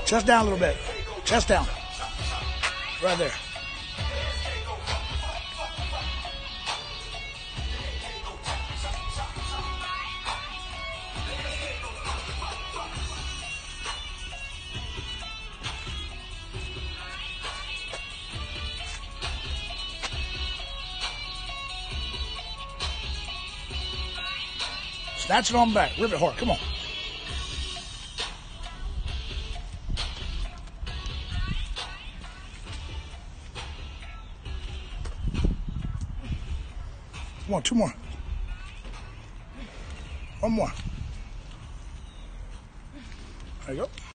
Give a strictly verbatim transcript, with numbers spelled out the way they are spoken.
Chest down a little bit. Chest down. Right there. Snatch it on back. Rip it hard. Come on. Come on, two more. One more. There you go.